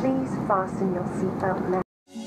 Please fasten your seatbelt now.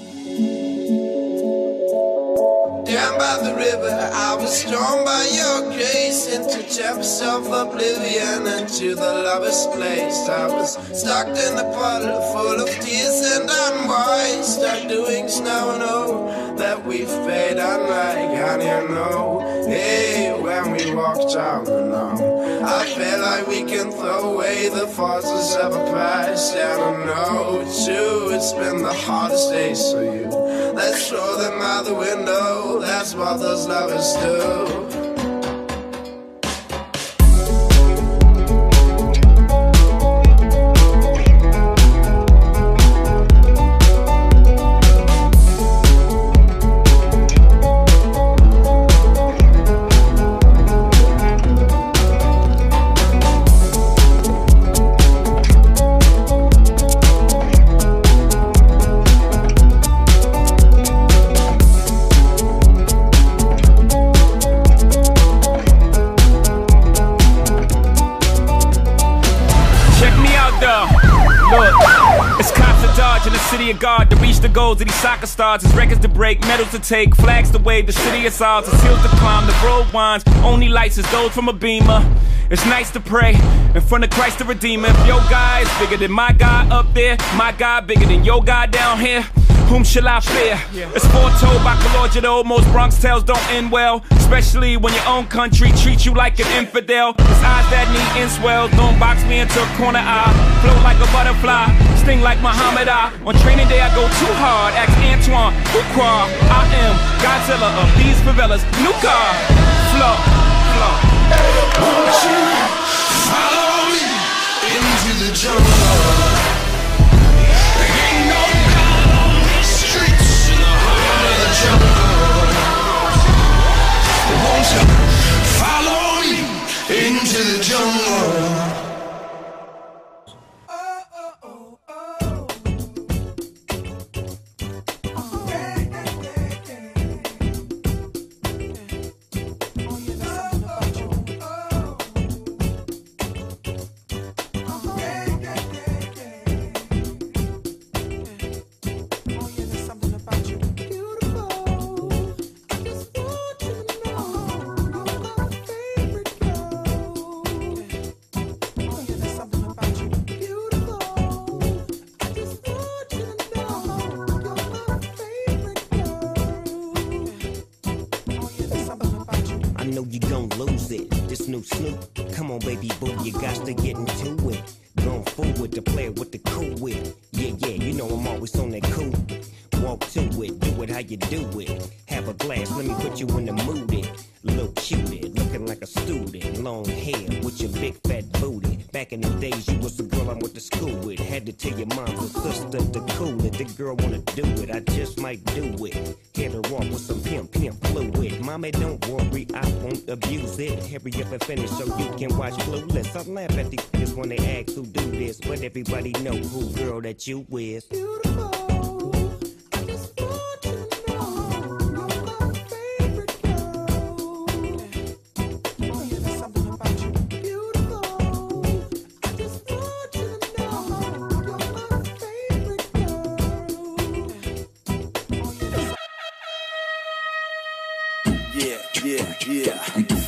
Down by the river, I was drawn by your grace into depths of oblivion, into the lover's place. I was stuck in a puddle full of tears, and I'm wise. Start doing snow, know that we've paid unlike, and you know, hey, when we walked down the now, I feel like we can throw away the forces of a past, and I know too, it's been the hardest days for you. Let's throw them out the window, that's what those lovers do. God to reach the goals of these soccer stars. His records to break, medals to take, flags to wave, the city is ours, his hills to climb, the road winds, only lights is those from a beamer. It's nice to pray in front of Christ the Redeemer. If your guy is bigger than my guy up there, my guy bigger than your guy down here, whom shall I fear? It's foretold by Kalorjado, most Bronx tales don't end well, especially when your own country treats you like an infidel. His eyes that need inswells, don't box me into a corner eye, float like a butterfly, sting like Muhammad Ali. On training day I go too hard, ask Antoine, Ukwa. I am Godzilla of these favelas, new car, flow, flow. Won't you follow me into the jungle? Ain't no God on these streets in the heart of the jungle. Won't you follow me into the jungle? Snoop, come on baby boo, you got to get into it. Going forward to play with the cool wit. Yeah, you know I'm always on that cool. Walk to it, do it how you do it. Have a glass, let me put you in the mood. Little cutie, looking like a student. Long hair with your big fat booty. Back in the days you was the girl I went to school with. Had to tell your mom and sister to cool it. The girl wanna do it, I just might do it. Hit her off with some pimp fluid. Mommy, don't worry, I won't abuse it. Hurry up and finish so you can watch Clueless. I laugh at these niggas when they ask who do this, but everybody know who girl that you is. Beautiful. Yeah.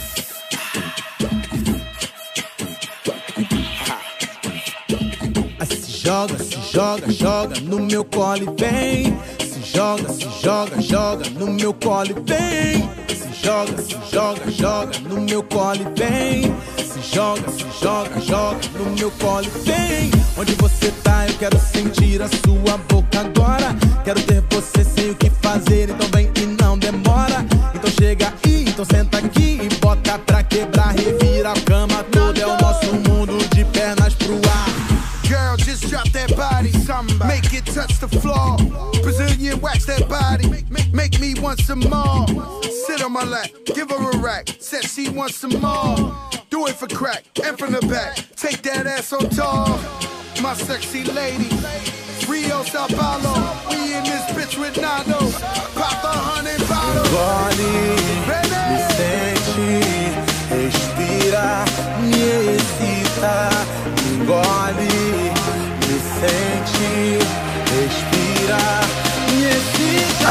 Joga no meu colo e vem. Se joga no meu colo e vem. Se joga no meu colo e vem. Se joga no meu colo e vem. Onde você tá, eu quero sentir a sua boca agora. Quero ter você sem o que fazer, então vem e não demora. Então chega aí, então senta aqui e bota pra quebrar. Revira a cama toda, é o nosso mundo de pernas pro ar. Girl, just drop that body, make it touch the floor. Brazilian wax that body, make me want some more. Sit on my lap, give her a rack, said she wants some more. Do it for crack, and from the back, take that ass on tour. My sexy lady, Rio, Sao Paulo, we in this bitch with Naldo. Pop 100 bottles. Me sente, respira, me excita, me engole, me sente. sentir, respirar e excita.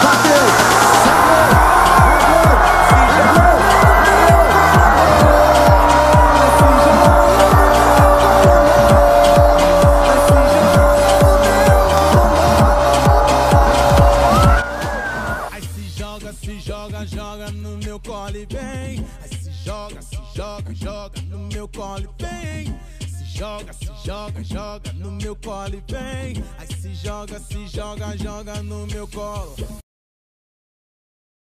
Aí se joga, joga no meu colo e vem. Aí se joga, joga no meu colo e vem. Se joga, joga no meu colo e vem. Aí se joga, joga no meu colo.